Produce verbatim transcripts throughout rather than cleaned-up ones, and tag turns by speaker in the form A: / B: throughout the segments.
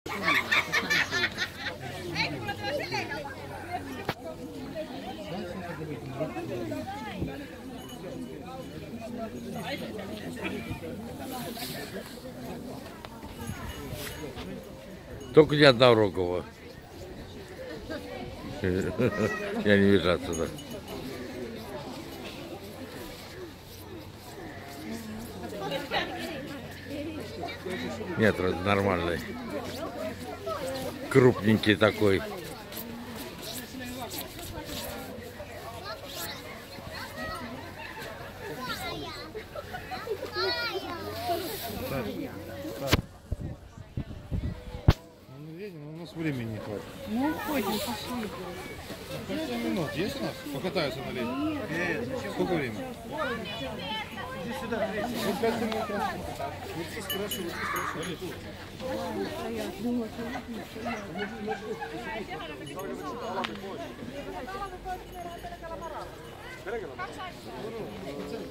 A: Только не однорогого. Я не вижу отсюда. Нет, нормальный. Крупненький такой.
B: У нас времени не хватит.
C: Ну, уходим, пошли.
B: Пять минут есть у нас? Покатаются на леди? Нет, зачем? Сколько времени? Иди сюда, вот пять минут. Вот здесь хорошо, вот здесь хорошо.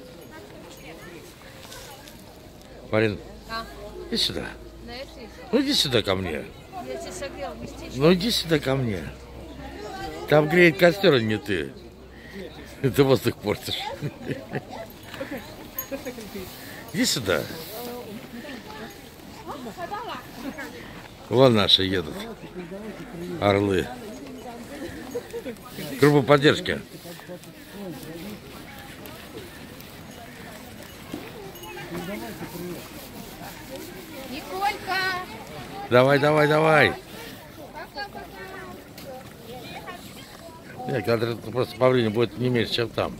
A: Марин,
D: А?
A: иди сюда.
D: На эти?
A: Ну иди сюда ко мне.
D: Я тебе согрел местечко.
A: Ну иди сюда ко мне. Там греет костер, а не ты. Ты воздух портишь. Иди сюда. Вон наши едут. Орлы. Группа поддержки.
D: Николька!
A: Давай, давай, давай. Нет, когда просто по времени будет не меньше, чем там.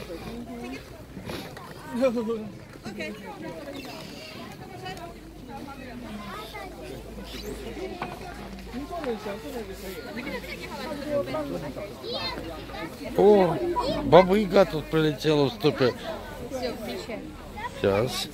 A: О, Баба-Яга тут прилетела в ступе.
D: Все, включай.
A: Сейчас.